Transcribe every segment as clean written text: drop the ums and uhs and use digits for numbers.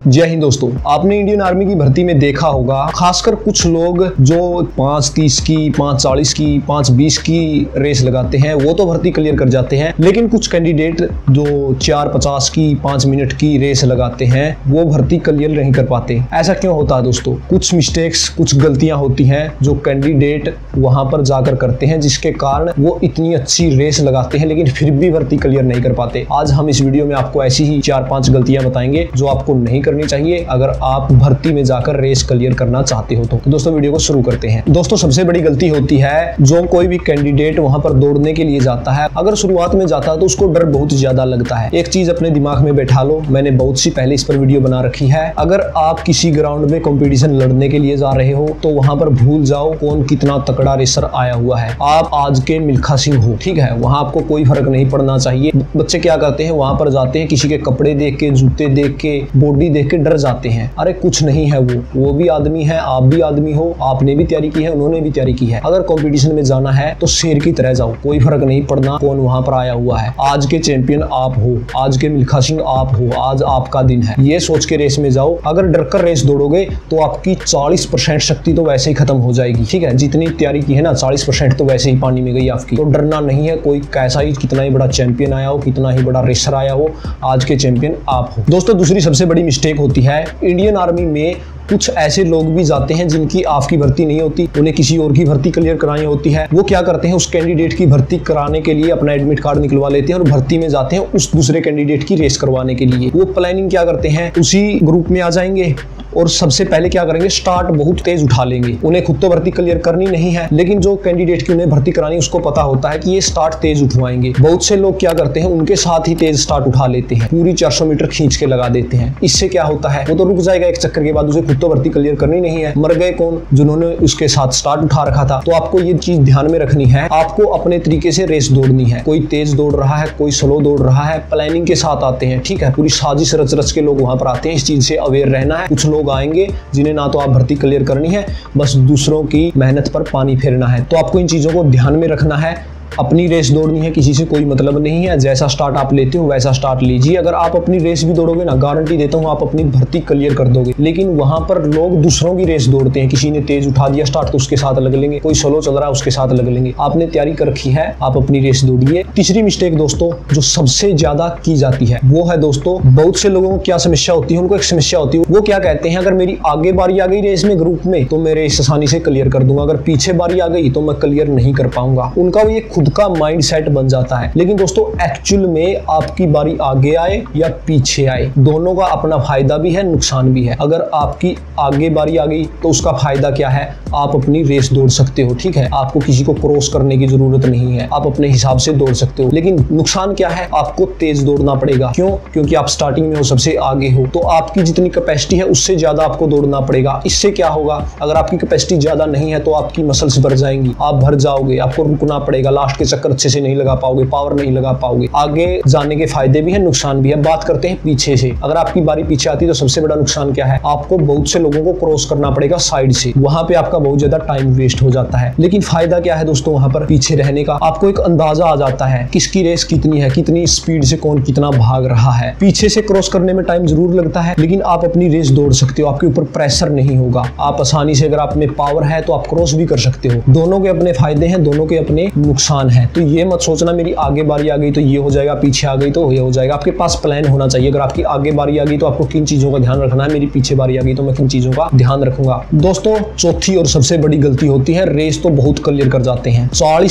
जय हिंद दोस्तों, आपने इंडियन आर्मी की भर्ती में देखा होगा, खासकर कुछ लोग जो 5:30 की, 5:40 की, 5:20 की रेस लगाते हैं वो तो भर्ती क्लियर कर जाते हैं, लेकिन कुछ कैंडिडेट जो 4:50 की, 5 मिनट की रेस लगाते हैं वो भर्ती क्लियर नहीं कर पाते। ऐसा क्यों होता है दोस्तों? कुछ मिस्टेक्स, कुछ गलतियां होती हैं जो कैंडिडेट वहां पर जाकर करते हैं, जिसके कारण वो इतनी अच्छी रेस लगाते हैं लेकिन फिर भी भर्ती क्लियर नहीं कर पाते। आज हम इस वीडियो में आपको ऐसी ही 4-5 गलतियां बताएंगे जो आपको नहीं करनी चाहिए अगर आप भर्ती में जाकर रेस क्लियर करना चाहते हो। तो दोस्तों वीडियो को शुरू करते हैं। दोस्तों सबसे बड़ी गलती होती है जो कोई भी कैंडिडेट वहां पर दौड़ने के लिए जाता है, अगर शुरुआत में जाता है तो उसको डर बहुत ज्यादा लगता है। एक चीज अपने दिमाग में बैठा लो, मैंने बहुत सी पहले इस पर वीडियो बना रखी है। अगर आप किसी ग्राउंड में कंपटीशन लड़ने के लिए जा रहे हो तो वहां पर भूल जाओ कौन कितना तगड़ा रेसर आया हुआ है। आप आज के मिल्खा सिंह हो, ठीक है, वहां आपको कोई फर्क नहीं पड़ना चाहिए। बच्चे क्या करते हैं, वहां पर जाते हैं, किसी के कपड़े देख के, जूते देख के, बॉडी देख के डर जाते हैं। अरे कुछ नहीं है, वो भी आदमी है, आप भी आदमी हो, आपने भी तैयारी की है, उन्होंने भी तैयारी की है। अगर कंपटीशन में जाना है तो शेर की तरह जाओ, कोई फर्क नहीं पड़ना कौन वहां पर आया हुआ है। आज के चैंपियन आप हो, आज के मिल्खा सिंह आप हो, आज आपका दिन है, ये सोच के रेस में जाओ। अगर डर कर रेस दौड़ोगे तो आपकी 40% शक्ति तो वैसे ही खत्म हो जाएगी, ठीक है। जितनी तैयारी की है ना, 40% तो वैसे ही पानी में गई आपकी। तो डरना नहीं है, कोई कैसा ही कितना ही बड़ा चैंपियन आया हो, कितना ही बड़ा रेसर आया हो, आज के चैंपियन आप हो। दोस्तों दूसरी सबसे बड़ी मिस्टेक होती है, इंडियन आर्मी में कुछ ऐसे लोग भी जाते हैं जिनकी आपकी भर्ती नहीं होती, उन्हें किसी और की भर्ती क्लियर करानी होती है। वो क्या करते हैं, उस कैंडिडेट की भर्ती कराने के लिए अपना एडमिट कार्ड निकलवा लेते हैं और भर्ती में जाते हैं उस दूसरे कैंडिडेट की रेस करवाने के लिए। वो प्लानिंग क्या करते हैं, उसी ग्रुप में आ जाएंगे और सबसे पहले क्या करेंगे, स्टार्ट बहुत तेज उठा लेंगे। उन्हें खुद तो भर्ती क्लियर करनी नहीं है, लेकिन जो कैंडिडेट की उन्हें भर्ती करानी उसको पता होता है कि ये स्टार्ट तेज उठवाएंगे। बहुत से लोग क्या करते हैं, उनके साथ ही तेज स्टार्ट उठा लेते हैं, पूरी 400 मीटर खींच के लगा देते हैं। इससे क्या होता है, वो तो रुक जाएगा एक चक्कर के बाद, उसे खुद तो भर्ती क्लियर करनी नहीं है। मर गए कौन, जिन्होंने उसके साथ स्टार्ट उठा रखा था। तो आपको ये चीज ध्यान में रखनी है, आपको अपने तरीके से रेस दौड़नी है। कोई तेज दौड़ रहा है, कोई स्लो दौड़ रहा है, प्लानिंग के साथ आते हैं, ठीक है, पूरी साजिश रच रच के लोग वहां पर आते हैं। इस चीज से अवेयर रहना है। कुछ लोग आएंगे जिन्हें ना तो आप भर्ती क्लियर करनी है, बस दूसरों की मेहनत पर पानी फेरना है। तो आपको इन चीजों को ध्यान में रखना है। अपनी रेस दौड़नी है, किसी से कोई मतलब नहीं है। जैसा स्टार्ट आप लेते हो वैसा स्टार्ट लीजिए। अगर आप अपनी रेस भी दौड़ोगे ना, गारंटी देता हूं आप अपनी भर्ती क्लियर कर दोगे। लेकिन वहां पर लोग दूसरों की रेस दौड़ते हैं, किसी ने तेज उठा दिया स्टार्ट तो उसके साथ लग लेंगे, कोई स्लो चल रहा है उसके साथ लग लेंगे। आपने तैयारी कर रखी है, आप अपनी रेस दौड़िए। तीसरी मिस्टेक दोस्तों जो सबसे ज्यादा की जाती है वो है दोस्तों, बहुत से लोगों को क्या समस्या होती है, उनको एक समस्या होती है, वो क्या कहते हैं, अगर मेरी आगे बारी आ गई रेस में ग्रुप में तो मैं रेस आसानी से क्लियर कर दूंगा, अगर पीछे बारी आ गई तो मैं क्लियर नहीं कर पाऊंगा। उनका ये खुद का माइंड सेट बन जाता है। लेकिन दोस्तों एक्चुअल में आपकी बारी आगे आए या पीछे आए, दोनों का अपना फायदा भी है, नुकसान भी है। अगर आपकी आगे बारी आ गई तो उसका फायदा क्या है, आप अपनी रेस दौड़ सकते हो, ठीक है, आपको किसी को क्रॉस करने की जरूरत नहीं है, आप अपने हिसाब से दौड़ सकते हो। लेकिन नुकसान क्या है, आपको तेज दौड़ना पड़ेगा। क्यों? क्योंकि आप स्टार्टिंग में हो, सबसे आगे हो, तो आपकी जितनी कैपेसिटी है उससे ज्यादा आपको दौड़ना पड़ेगा। इससे क्या होगा, अगर आपकी कैपेसिटी ज्यादा नहीं है तो आपकी मसल्स भर जाएंगी, आप भर जाओगे, आपको रुकना पड़ेगा, लास्ट के चक्कर अच्छे से नहीं लगा पाओगे, पावर नहीं लगा पाओगे। आगे जाने के फायदे भी है, नुकसान भी है। बात करते हैं पीछे से। अगर आपकी बारी पीछे आती है तो सबसे बड़ा नुकसान क्या है, आपको बहुत से लोगों को क्रॉस करना पड़ेगा साइड से, वहां पे आपका बहुत ज्यादा टाइम वेस्ट हो जाता है। लेकिन फायदा क्या है दोस्तों, वहां पर पीछे रहने का आपको एक अंदाजा आ जाता है किसकी रेस कितनी है, कितनी स्पीड से कौन कितना भाग रहा है। पीछे से क्रॉस करने में टाइम जरूर लगता है, लेकिन आप अपनी रेस दौड़ सकते हो, आपके ऊपर प्रेशर नहीं होगा, आप आसानी से, अगर आप में पावर है तो आप क्रॉस भी कर सकते हो। दोनों के अपने फायदे हैं, दोनों के अपने नुकसान है। तो ये मत सोचना मेरी आगे बारी आ गई तो ये हो जाएगा, पीछे आ गई तो ये हो जाएगा। आपके पास प्लान होना चाहिए। अगर आपकी आगे बारी आ गई तो आपको किन चीजों का ध्यान रखना है, मेरी पीछे बारी आ गई तो मैं किन चीजों का ध्यान रखूंगा। दोस्तों चौथी और सबसे बड़ी गलती होती है, रेस तो बहुत क्लियर कर जाते हैं,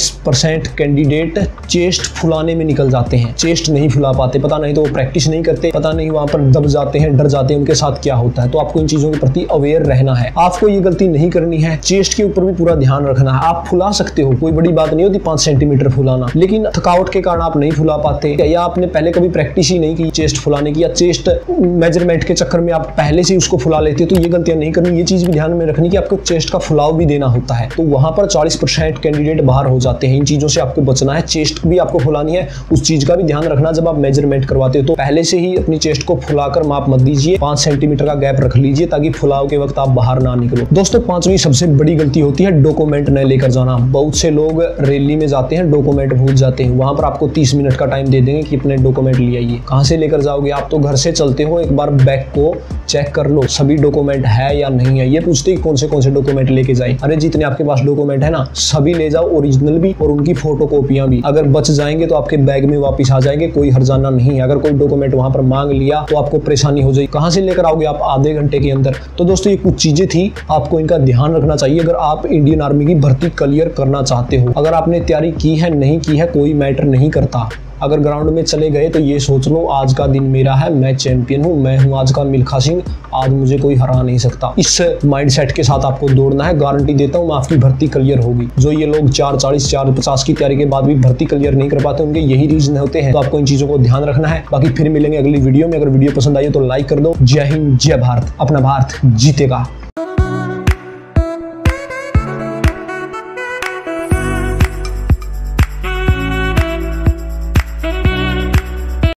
40% कैंडिडेट चेस्ट फुलाने में निकल जाते हैं, चेस्ट नहीं फुला पाते। पता नहीं तो वो प्रैक्टिस नहीं करते, पता नहीं वहां पर दब जाते हैं, डर जाते हैं, उनके साथ क्या होता है। तो आपको इन चीजों के प्रति अवेयर रहना है, आपको ये गलती नहीं करनी है। चेस्ट के ऊपर भी पूरा ध्यान रखना है। आप फुला सकते हो, कोई बड़ी बात नहीं होती 5 सेंटीमीटर फुलाना, लेकिन थकावट के कारण आप नहीं फुला पाते, या आपने पहले कभी प्रैक्टिस ही नहीं की चेस्ट फुलाने की, या चेस्ट मेजरमेंट के चक्कर में आप पहले से उसको फुला लेते हो, तो ये गलतियां नहीं करनी। ये चीज भी ध्यान में रखनी कि आपको चेस्ट का फुलाव भी देना होता है। तो वहां पर 40% कैंडिडेट बाहर हो जाते हैं। इन चीजों से आपको बचना है। चेस्ट भी आपको फुलानी है, उस चीज का भी ध्यान रखना। जब आप मेजरमेंट करवाते हो तो पहले से ही अपनी चेस्ट को फुलाकर माप मत दीजिए, 5 सेंटीमीटर का गैप रख लीजिए ताकि फुलाव के वक्त आप बाहर ना निकलो। दोस्तों पांचवी सबसे बड़ी गलती होती है डॉक्यूमेंट न लेकर जाना। बहुत से लोग रैली में जाते आते हैं, डॉक्यूमेंट भूल जाते हैं, वहां पर आपको 30 मिनट का टाइम दे देंगे कि अपने डॉक्यूमेंट ले आइए। कहां से लेकर जाओगे? आप तो घर से चलते हो, एक बार बैग को चेक कर लो सभी डॉक्यूमेंट है या नहीं है। ये पूछते ही कौन से डॉक्यूमेंट लेके जाए। अरे जितने आपके पास डॉक्यूमेंट है ना सभी ले जाओ, ओरिजिनल भी और उनकी फोटोकॉपियां भी। अगर बच जाएंगे तो आपके बैग में वापस आ जाएंगे, कोई हर्जाना नहीं है। अगर कोई डॉक्यूमेंट वहां पर मांग लिया तो आपको परेशानी हो जाएगी। कहां से लेकर आओगे आप आधे घंटे के अंदर? तो दोस्तों ये कुछ चीजें थी, आपको इनका ध्यान रखना चाहिए अगर आप इंडियन आर्मी की भर्ती क्लियर करना चाहते हो। अगर आपने तैयारी की है नहीं की है कोई मैटर नहीं करता। अगर ग्राउंड में चले गए तो ये सोच लो आज का दिन मेरा है, मैं चैंपियन हूँ, मैं हूँ आज का मिल्खा सिंह, आज मुझे कोई हरा नहीं सकता। इस माइंडसेट के साथ आपको दौड़ना है। गारंटी देता हूँ मैं आपकी भर्ती क्लियर होगी। जो ये लोग 440 450 की तैयारी के बाद भी भर्ती क्लियर नहीं कर पाते उनके यही रीजन होते हैं। तो आपको इन चीजों को ध्यान रखना है। बाकी फिर मिलेंगे अगली वीडियो में। अगर वीडियो पसंद आई तो लाइक कर दो। जय हिंद, जय भारत, अपना भारत जीतेगा।